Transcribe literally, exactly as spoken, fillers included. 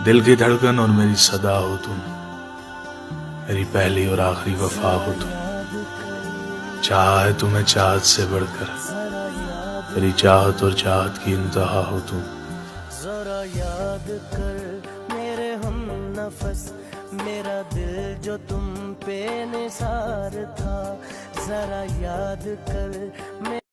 दिल की धड़कन और मेरी सदा हो तुम, मेरी पहली और आखिरी वफा हो तुम। चाहा है तुम्हें चाहत से बढ़कर, मेरी चाहत और चाहत की इंतहा हो तुम। जरा याद कर मेरे हम नफस, मेरा दिल जो तुम पे निसार था। जरा याद कर